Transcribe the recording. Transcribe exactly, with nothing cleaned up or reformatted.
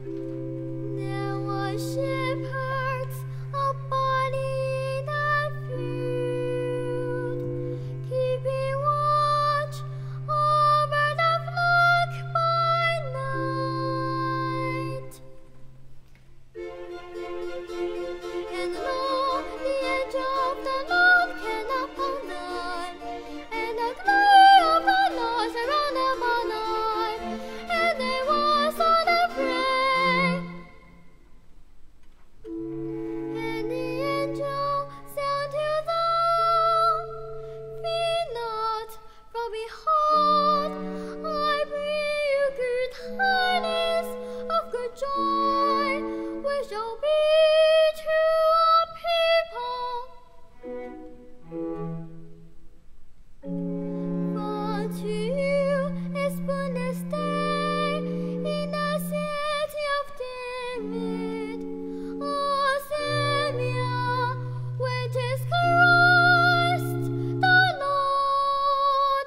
There were shepherds abiding in the field, keeping watch over the flock by night. And lo, the angel of the Lord came upon them, and the glory of the Lord surrounded them all night, and they were so afraid. And the angel said to them, "Fear not, for behold, I bring you good tidings of good joy, which shall be to all people. For to you is born this day in the city of David a Savior, which is Christ the Lord."